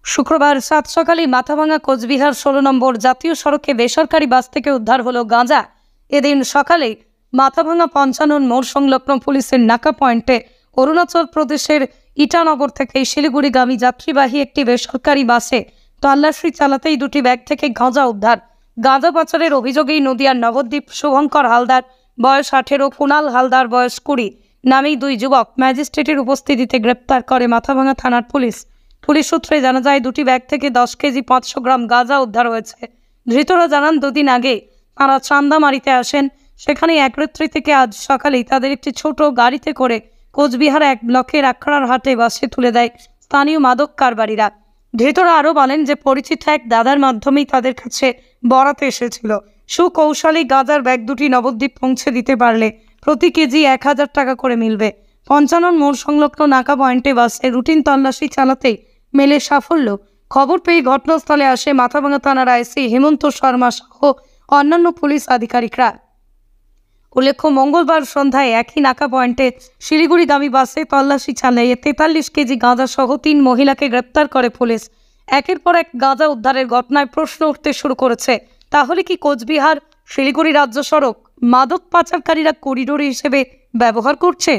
শুক্রবার সাত সকালে মাথাভাঙা কোচবিহার 16 নম্বর জাতীয় সড়কে বেসরকারি বাস থেকে উদ্ধার হলো গাঁজা। এদিন সকালে মাথাভাঙা 55 মোড় সংলগ্ন পুলিশের নাকা পয়েন্টে অরুণাচল প্রদেশের ইটানগর থেকে শিলিগুড়িগামী যাত্রীবাহী একটি বেসরকারি বাসে তল্লাশি চালাতেই দুটি ব্যাগ থেকে গাঁজা উদ্ধার। গাঁজা পাচারের অভিযোগেই নদিয়ার নবদ্বীপ শুভঙ্কর হালদার বয়স 18, কুণাল হালদার বয়স 20 নামেই দুই যুবক ম্যাজিস্ট্রেটের উপস্থিতিতে গ্রেপ্তার করে মাথাভাঙা থানার পুলিশ। পুলিশ সূত্রে জানা যায় দুটি ব্যাগ থেকে 10 কেজি 500 গ্রাম গাঁজা উদ্ধার হয়েছে। ধৃতরা জানান দুদিন আগে তারা চান্দামারিতে আসেন। সেখানে এক রাত্রি থেকে আজ সকালেই তাদের একটি ছোট গাড়িতে করে কোচবিহার 1 ব্লকের আখড়ার হাটে বাসে তুলে দেয় স্থানীয় মাদক কারবারিরা। ধৃতরা আরও বলেন যে পরিচিত এক দাদার মাধ্যমেই তাদের কাছে বরাতে এসেছিল। সুকৌশলী গাঁজার ব্যাগ দুটি নবদ্বীপ পৌঁছে দিতে পারলে প্রতি কেজি 1000 টাকা করে মিলবে। 55 মোড় সংলগ্ন নাকা পয়েন্টে বাসে রুটিন তল্লাশি চালাতেই মেলে সাফল্য। খবর পেয়ে ঘটনাস্থলে আসে মাথাভাঙা থানার আইসি হেমন্ত শর্মা সহ অন্যান্য পুলিশ আধিকারিকরা। উল্লেখ্য, মঙ্গলবার সন্ধ্যায় একই নাকা পয়েন্টে শিলিগুড়িগামী বাসে তল্লাশি চালিয়ে 43 কেজি গাঁজা সহ 3 মহিলাকে গ্রেপ্তার করে পুলিশ। একের পর এক গাঁজা উদ্ধারের ঘটনায় প্রশ্ন উঠতে শুরু করেছে, তাহলে কি কোচবিহার শিলিগুড়ি রাজ্য সড়ক মাদক পাচারকারীরা করিডোর হিসেবে ব্যবহার করছে?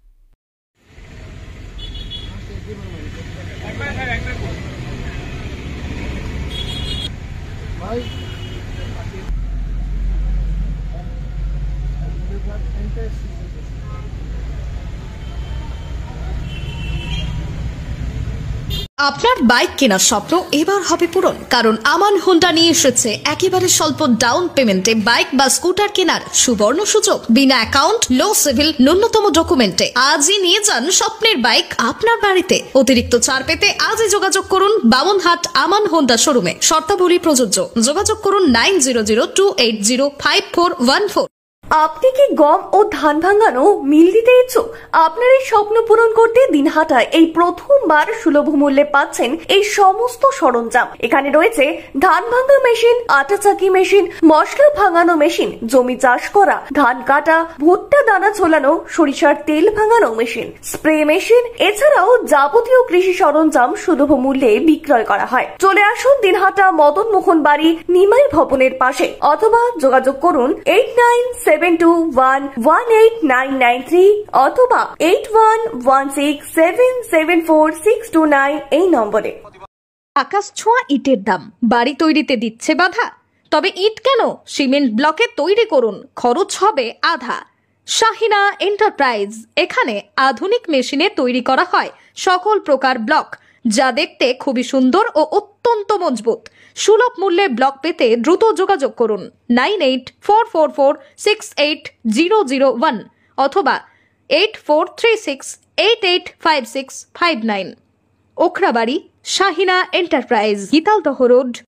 আপনার বাইক কেনার স্বপ্ন এবার হবে পূরণ, কারণ আমান হোন্ডা নিয়ে এসেছে একেবারে স্বল্প ডাউন পেমেন্টে বাইক বা স্কুটার কেনার সুবর্ণ সুযোগ। বিনা অ্যাকাউন্ট, লো সিভিল, ন্যূনতম ডকুমেন্টে আজই নিয়ে যান স্বপ্নের বাইক আপনার বাড়িতে। অতিরিক্ত ছাড় পেতে আজই যোগাযোগ করুন বামনহাট আমান হোন্ডা শোরুমে। শর্তাবলী প্রযোজ্য। যোগাযোগ করুন 9002805414। আপনি কি গম ও ধান ভাঙানো মিল দিতে ইচ্ছুক? আপনার এই স্বপ্ন পূরণ করতে দিনহাটায় এই প্রথমবার সুলভ মূল্যে পাচ্ছেন এই সমস্ত সরঞ্জাম। এখানে রয়েছে ধান ভাঙা মেশিন, আটা চাকি মেশিন, মশলা ভাঙানো মেশিন, জমি চাষ করা, ধান কাটা, ভুট্টা দানা ছোলানো, সরিষার তেল ভাঙানো মেশিন, স্প্রে মেশিন, এছাড়াও যাবতীয় কৃষি সরঞ্জাম সুলভ মূল্যে বিক্রয় করা হয়। চলে আসুন দিনহাটা মদন মোহন বাড়ি নিমাই ভবনের পাশে, অথবা যোগাযোগ করুন 8972118993 অথবা 8116774629 এই নম্বরে। আকাশ ছোঁয়া ইটের দাম বাড়ি তৈরিতে দিচ্ছে বাধা? তবে ইট কেন, সিমেন্ট ব্লকে তৈরি করুন, খরচ হবে আধা। শাহিনা এন্টারপ্রাইজ, এখানে আধুনিক মেশিনে তৈরি করা হয় সকল প্রকার ব্লক, যা দেখতে খুবই সুন্দর ও অত্যন্ত মজবুত। সুলভ মূল্যে ব্লক পেতে দ্রুত যোগাযোগ করুন 9844468001 অথবা 8436885659। Okhrabari, Shahina enterprise, Gitaldaha road,